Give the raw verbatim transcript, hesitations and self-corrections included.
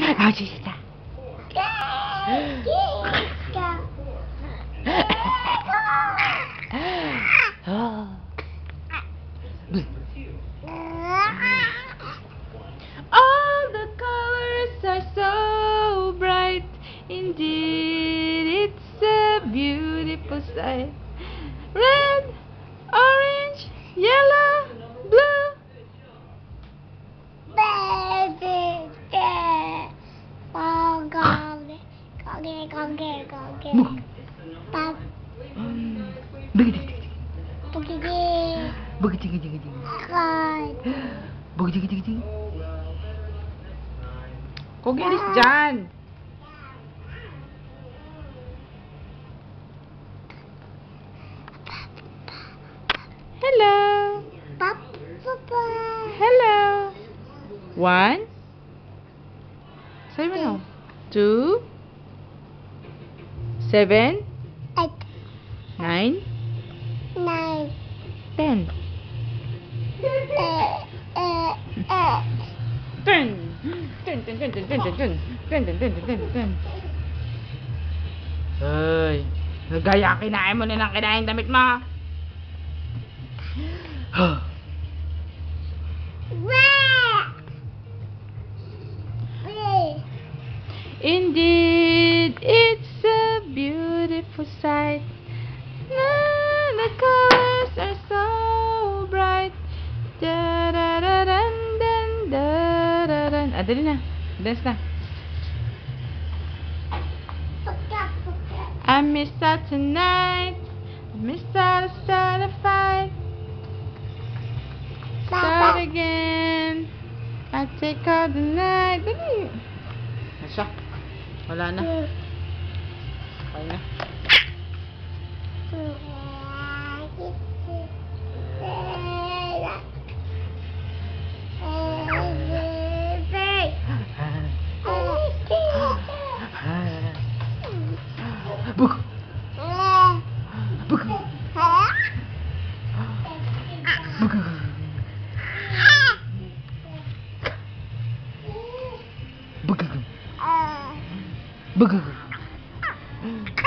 Oh, sister. Oh. All the colors are so bright. Indeed, it's a beautiful sight. Red, orange, yellow, blue. Kok gilis dyan? Hello. Hello. One. Say mo now. Two. Seven. Nine. Ten. Ten. Ten, ten, ten, ten, ten, ten, ten, ten, ten, ten, ten, ten, ten. Ay, nagaya kinain mo na ng kinain damit mo. Indeed, it's a beautiful sight. The colors are so bright. Da da da dan dan da da dan. Ah, dali na. Dance na. I missed out tonight. I missed out to start a fight. Start again. I take all the night. Dali. Nasya. Wala na. Okay na. Buk. Buk. Buk. Buk. Buk.